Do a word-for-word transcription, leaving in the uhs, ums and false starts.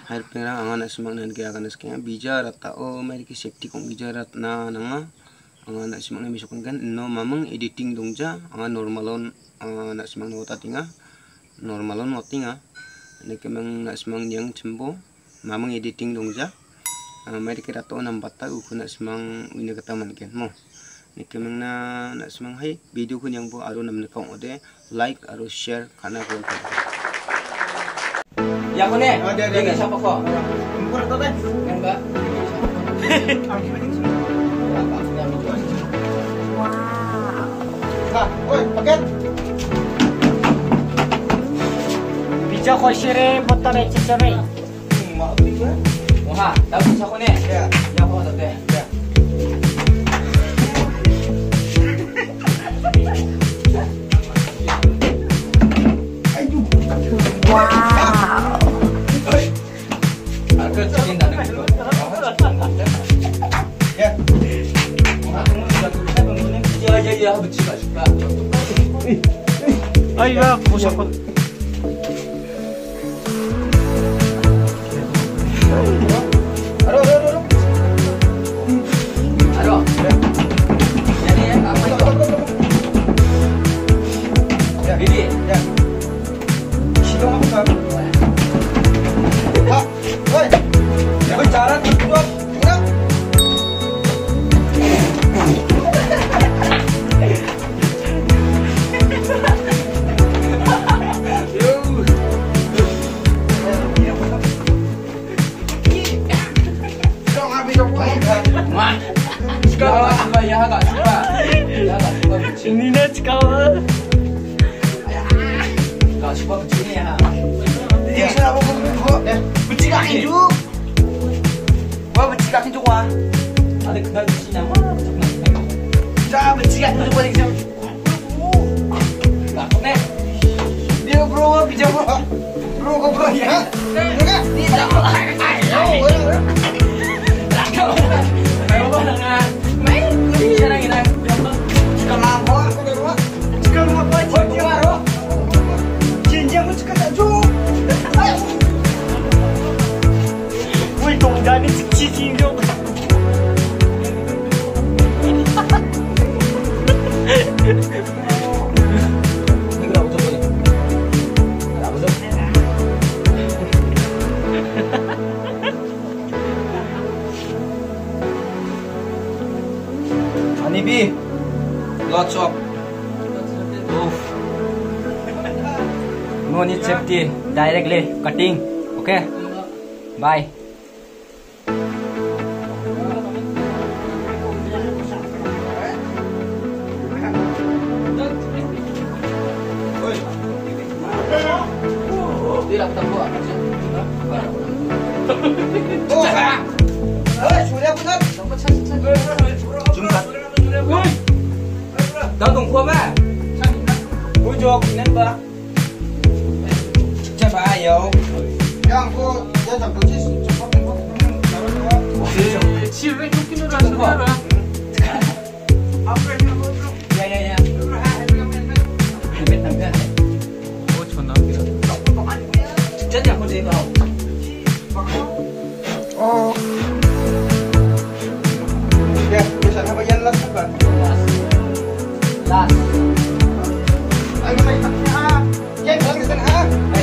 Hair pengra angan asmang nan kaya kanas kaya bijar atau mari ki safety kong bijar na nanga angan asmang na misukun kan no mamang editing dongja angan normalon angan asmang na utatinga normalon otinga ne kemang asmang yang cembo mamang editing dongja mari kira to nambata ukun asmang wina kataman ken mo ne kemang na asmang hai video kun yang bo aro namne kong ode like aro share kana kon ya ko ne oh dia dia siapa kok impor to kan enggak wow oi paket Bija ko sire botare cicere mau beli kan wah tahu siapa ne ya ya ko to deh ya wow aku cinta dengan itu ya ya ya ya betul suka ayo busuk ko aduh aduh aduh aduh jadi apa itu ya ini ya sidong apa kan ha oi ya bicara tuh enggak Wah, suka apa ya agak suka, ya agak suka kucing. Nina cikawa Gak suka kucing ya. ya sudah aku kok ya Kucing kaki ju. Wah, kucing kaki ju wah. Ada kedai kucing nama. Jangan bercakap tu paling siapa? Gak nek. Dia bro, bijak bro. Bro, kau bro ya? Enggak, Tidak. Ayo. Ayo dengan main kucing sekarang ini. sekarang apa? Aku di rumah. Sekarang apa? Cincin bro. Cincin aku suka tak ju. Woi 동전이 지치지 좀 Ini berapa betul ni? Berapa betul? Anibi, lots of, oof, no need safety, directly cutting, okay, bye. Tidak tahu apa sih. Oh, eh, sudah benar. Jumpa. Dah tunggu apa? Bujuk nembak. Coba ayo. Yang aku dia tak pergi cepat tengok. 집에 좋기는 않습니다 Apa yang aku bro? Ya ya ya. 오 전화합니다 Jadi aku jadi kau. Oh. Ya, bisa apa yang last kan? Last. Ayo naik taknya. Jangan lagi sana.